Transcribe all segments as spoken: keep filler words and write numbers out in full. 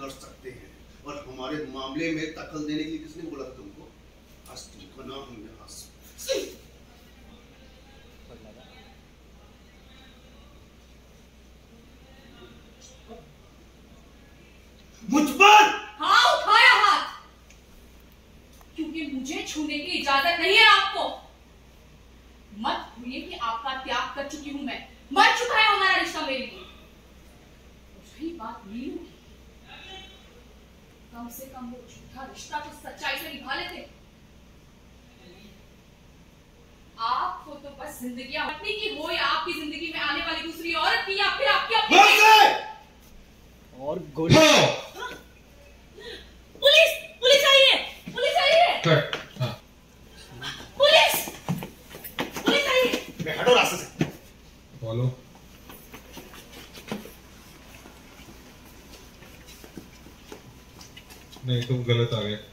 कर सकते हैं, और हमारे मामले में दखल देने के लिए किसने बोला था तुमको? आज तुमको ना हम यहाँ से मुझ पर हाँ उठाया हाथ, क्योंकि मुझे छूने की इजाजत नहीं है आपको। मत भूलिए कि आपका त्याग कर चुकी हूं मैं, मर चुका है हमारा रिश्ता मेरे लिए। रही बात नीलू की, कम से कम वो झूठा रिश्ता तो सच्चाई से निभा लेते। आपको तो बस जिंदगी अपनी की हो, या आपकी जिंदगी में आने वाली दूसरी औरत की, या फिर आपकी अपनी। और गोली। पुलिस पुलिस आई है, पुलिस आई है। हाँ। पुलिस पुलिस आई है। हटो रास्ते से। बोलो। नहीं, तुम गलत आ गए।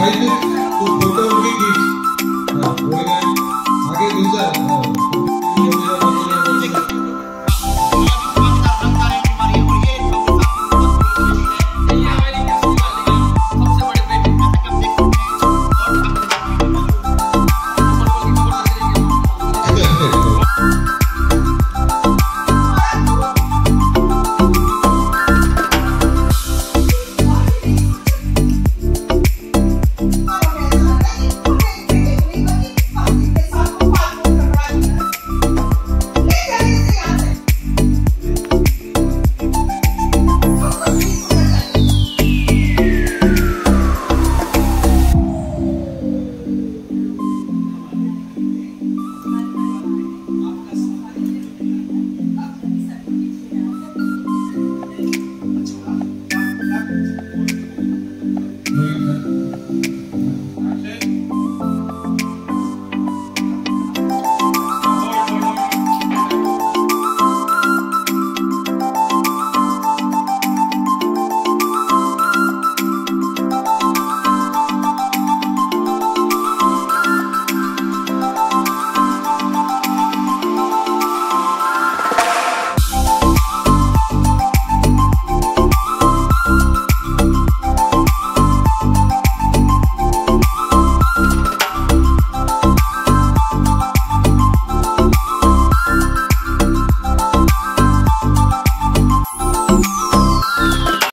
भाई तू